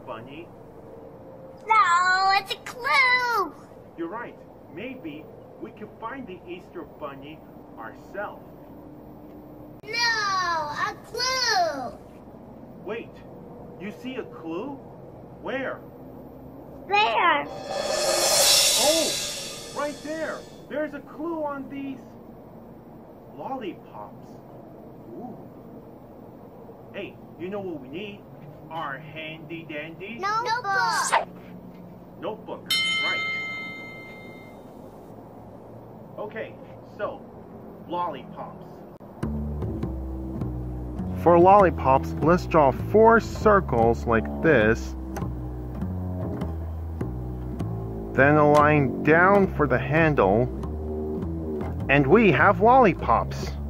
bunny. No, it's a clue. You're right. Maybe we can find the Easter bunny ourselves. No, a clue. Wait, you see a clue? Where? There. Oh, right there. There's a clue on these lollipops. Ooh. Hey, you know what we need? Our handy dandy Notebook. notebook. Right. Okay, so lollipops. For lollipops, let's draw 4 circles like this. Then a line down for the handle. And we have lollipops.